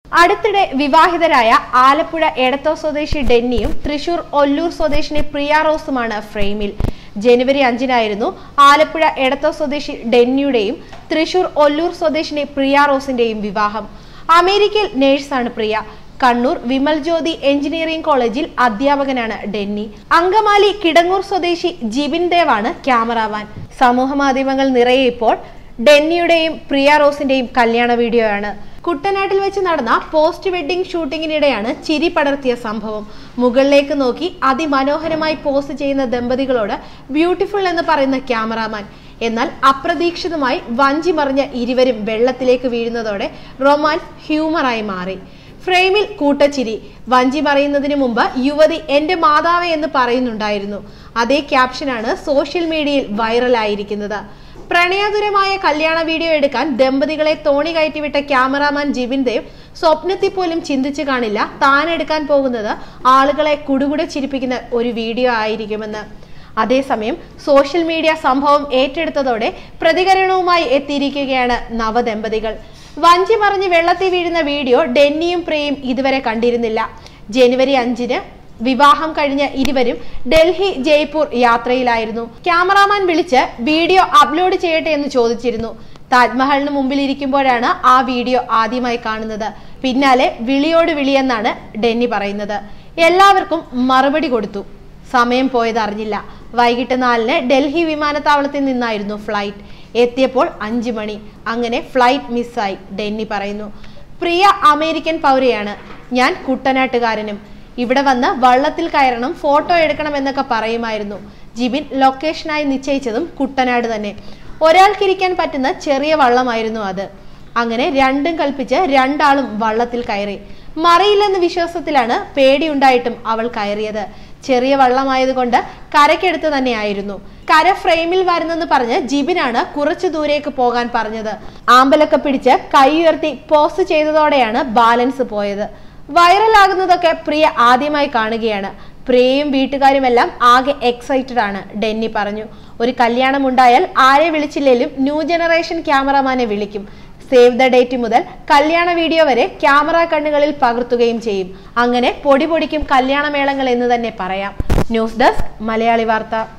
അടുത്തിടെ വിവാഹിതരായ ആലപ്പുഴ എടത്തോ സ്വദേശി ഡെന്നിയും തൃശൂർ ഒല്ലൂർ സ്വദേശിനി പ്രിയ റോസുമാണ് ഫ്രെയിമിൽ. ജനുവരി 5-നായിരുന്നു ആലപ്പുഴ എടത്തോ സ്വദേശി ഡെന്നിയുടെയും തൃശൂർ ഒല്ലൂർ സ്വദേശിനി പ്രിയ റോസിന്റെയും വിവാഹം. അമേരിക്കയിൽ നേഴ്സാണ് പ്രിയ. കണ്ണൂർ വിമൽ ജ്യോതി എഞ്ചിനീയറിംഗ് കോളേജിൽ അധ്യാപകനാണ് ഡെന്നി. അങ്കമാലി കിടങ്ങൂർ സ്വദേശി ജിബിൻ ദേവാണ് ക്യാമറാമാൻ. സമൂഹ മാധ്യമങ്ങൾ നിറയെ ഇപ്പോൾ ഡെന്നിയുടെയും പ്രിയ റോസിന്റെയും കല്യാണ വീഡിയോയാണ്. കുട്ടനാട്ടിൽ വെച്ച് നടന്ന പോസ്റ്റ് വെഡിംഗ് ഷൂട്ടിങ്ങിനിടെയാണ് ചിരി പടർത്തിയ സംഭവം. മുകളിലേക്ക് നോക്കി അതിമനോഹരമായി പോസ്റ്റ് ചെയ്യുന്ന ദമ്പതികളോട് ബ്യൂട്ടിഫുൾ എന്ന് പറയുന്ന ക്യാമറാമാൻ. എന്നാൽ അപ്രതീക്ഷിതമായി വഞ്ചി മറിഞ്ഞ ഇരുവരും വെള്ളത്തിലേക്ക് വീഴുന്നതോടെ റൊമാൻസ് ഹ്യൂമറായി മാറി. ഫ്രെയിമിൽ കൂട്ടച്ചിരി. വഞ്ചി മറിയുന്നതിന് മുമ്പ് യുവതി എന്റെ മാതാവേ എന്ന് പറയുന്നുണ്ടായിരുന്നു. അതേ ക്യാപ്ഷനാണ് സോഷ്യൽ മീഡിയയിൽ വൈറലായിരിക്കുന്നത്. പ്രണയാതുരമായ കല്യാണ വീഡിയോ എടുക്കാൻ ദമ്പതികളെ തോണി കയറ്റിവിട്ട ക്യാമറാമാൻ ജിബിൻ ദേവ് സ്വപ്നത്തിൽ പോലും ചിന്തിച്ചു കാണില്ല താൻ എടുക്കാൻ പോകുന്നത് ആളുകളെ കുടുകുടെ ചിരിപ്പിക്കുന്ന ഒരു വീഡിയോ ആയിരിക്കുമെന്ന്. അതേസമയം സോഷ്യൽ മീഡിയ സംഭവം ഏറ്റെടുത്തതോടെ പ്രതികരണവുമായി എത്തിയിരിക്കുകയാണ് നവദമ്പതികൾ. വഞ്ചി മറിഞ്ഞ് വെള്ളത്തിൽ വീഴുന്ന വീഡിയോ ഡെന്നിയും പ്രിയയും ഇതുവരെ കണ്ടിരുന്നില്ല. ജനുവരി 5-ന് വിവാഹം കഴിഞ്ഞ ഇരുവരും ഡൽഹി ജയ്പൂർ യാത്രയിലായിരുന്നു. ക്യാമറാമാൻ വിളിച്ച് വീഡിയോ അപ്ലോഡ് ചെയ്യട്ടെ എന്ന് ചോദിച്ചിരുന്നു. താജ്മഹലിന് മുമ്പിൽ ഇരിക്കുമ്പോഴാണ് ആ വീഡിയോ ആദ്യമായി കാണുന്നത്. പിന്നാലെ വിളിയോട് വിളിയെന്നാണ് ഡെന്നി പറയുന്നത്. എല്ലാവർക്കും മറുപടി കൊടുത്തു. സമയം പോയത് അറിഞ്ഞില്ല. വൈകിട്ട് 4-ന് ഡൽഹി വിമാനത്താവളത്തിൽ നിന്നായിരുന്നു ഫ്ലൈറ്റ്. എത്തിയപ്പോൾ 5 മണി. അങ്ങനെ ഫ്ലൈറ്റ് മിസ്സായി ഡെന്നി പറയുന്നു. പ്രിയ അമേരിക്കൻ പൗരയാണ്. ഞാൻ കുട്ടനാട്ടുകാരനും. ഇവിടെ വന്ന് വള്ളത്തിൽ കയറണം, ഫോട്ടോ എടുക്കണം എന്നൊക്കെ പറയുമായിരുന്നു. ജിബിൻ ലൊക്കേഷനായി നിശ്ചയിച്ചതും കുട്ടനാട് തന്നെ. ഒരാൾക്കിരിക്കാൻ പറ്റുന്ന ചെറിയ വള്ളമായിരുന്നു അത്. അങ്ങനെ രണ്ടും കൽപ്പിച്ച് രണ്ടാളും വള്ളത്തിൽ കയറി. മറിയില്ലെന്ന വിശ്വാസത്തിലാണ് പേടിയുണ്ടായിട്ടും അവൾ കയറിയത്. ചെറിയ വള്ളമായതുകൊണ്ട് കരയ്ക്കെടുത്ത് തന്നെയായിരുന്നു. കര ഫ്രെയിമിൽ വരുന്നെന്ന് പറഞ്ഞ് ജിബിനാണ് കുറച്ചു ദൂരേക്ക് പോകാൻ പറഞ്ഞത്. ആമ്പലൊക്കെ പിടിച്ച് കൈ ഉയർത്തി പോസ്റ്റ് ചെയ്തതോടെയാണ് ബാലൻസ് പോയത്. വൈറലാകുന്നതൊക്കെ പ്രിയ ആദ്യമായി കാണുകയാണ്. പ്രിയയും വീട്ടുകാരുമെല്ലാം ആകെ എക്സൈറ്റഡ് ആണ്. ഡെന്നി പറഞ്ഞു, ഒരു കല്യാണം ഉണ്ടായാൽ ആരെ വിളിച്ചില്ലേലും ന്യൂ ജനറേഷൻ ക്യാമറമാനെ വിളിക്കും. സേവ് ദ ഡേറ്റ് മുതൽ കല്യാണ വീഡിയോ വരെ ക്യാമറ കണ്ണുകളിൽ പകർത്തുകയും ചെയ്യും. അങ്ങനെ പൊടി പൊടിക്കും കല്യാണമേളങ്ങൾ എന്ന് തന്നെ പറയാം. ന്യൂസ് ഡെസ്ക് മലയാളി വാർത്ത.